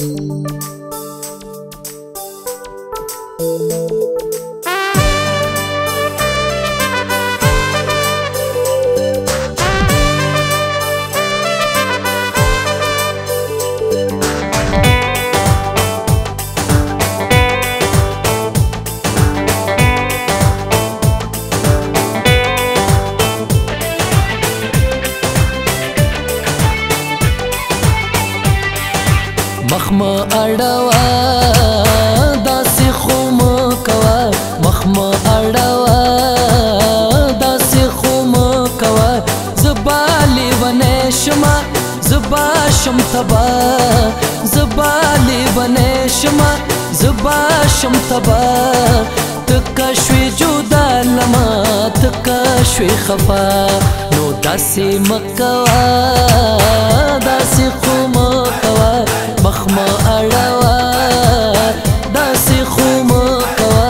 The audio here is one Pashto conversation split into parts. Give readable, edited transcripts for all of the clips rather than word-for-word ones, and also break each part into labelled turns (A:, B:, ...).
A: مخم اړوا داسې خو مه کوه مخم اړوا داسې خو مه کوه زه به لیونی شمه زه به شم تبا زه به لیونی شمه زه به شم تبا ته که شوې جدا لمه ته که شوې خفه نو داسې مه کوه داسې خو مه کوه مخم اړوا داسې خو مه کوه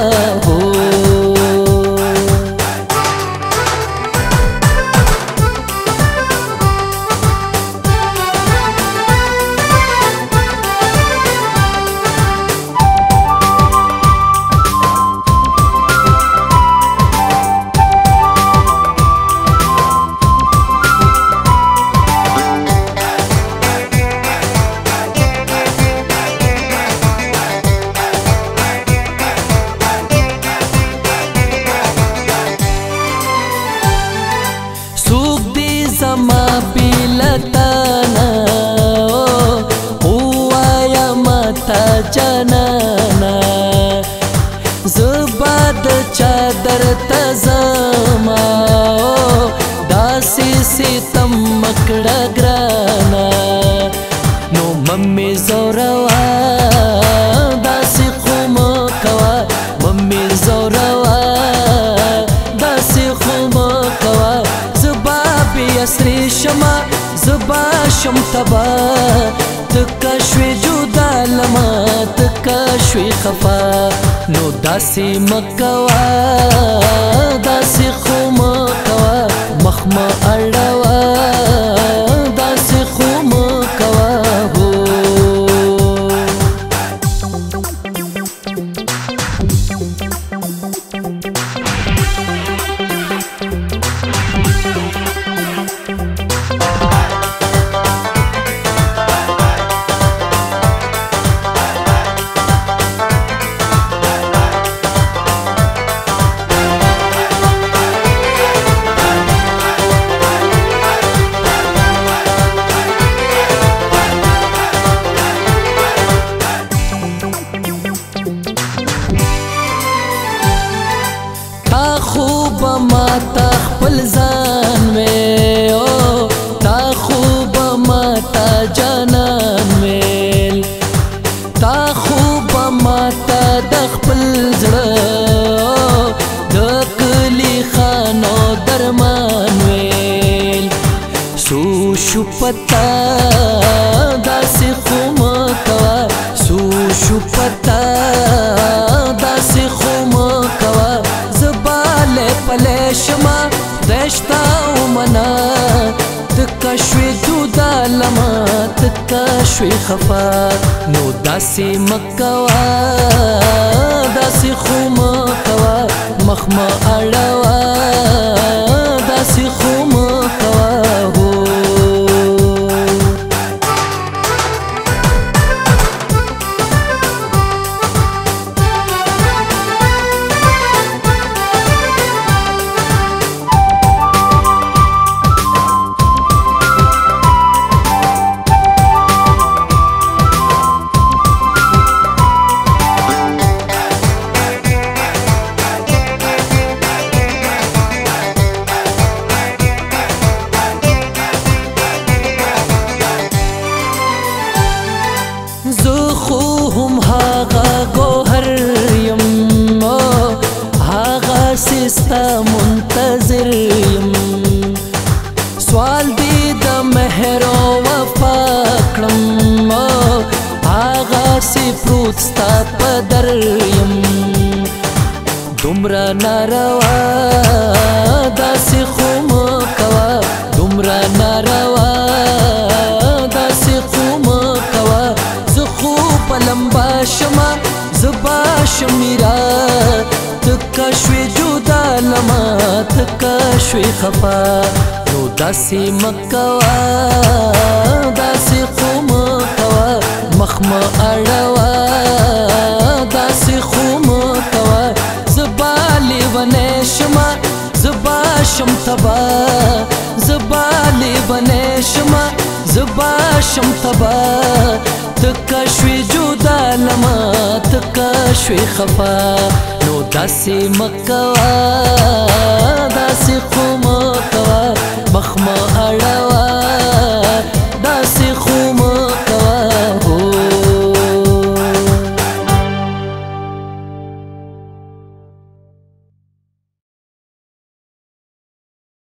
A: زما بیلتانا اوایا ماتا جانانا زبا د چادر تزما داسی ستم مکڑا گرانا نو ممی زوروا داسی خوم کوا ممی زوروا داسی خوم کوا اسری شما زبا شم تبا تکا شوی جدا لما تکا شوی خفا نو داسی مکوا داسی خو مکوا مخم اړوا داسی خو مکوا خوب ماتا خپل ځان وې او تا خوب ماتا جانان ویل تا خوب ماتا د خپل زړه د کلی خانو درمان ویل سو شو پتا داسې خو مه کوه سو شو پتا داسې خو مه کوه پلے شما دشتا ومنا تکا شوی جدا لما تکا شوی خفا نو داسی مکوا داسی خو مکوا مخم اړوا داسی خو مکوا هم هاغا گوهر یم هاغا سستا منتظر یم سوال دی د مهر او وفا کړم هاغا سی پروت ستا په در یم دومره ناروا داسې خو مه کوه دومره ناروا داسې خو مه کوه زه خو تکا شوی خفا نو داسی مکوا داسی خوم کوا مخم اڑوا داسی خوم کوا زبالی ونشما زبا شم تبا زبالی ونشما زبا شم تبا تکا شوی جدا لما تکا شوی خفا نو داسی مکوا داسی خوم کوا مخم اڑوا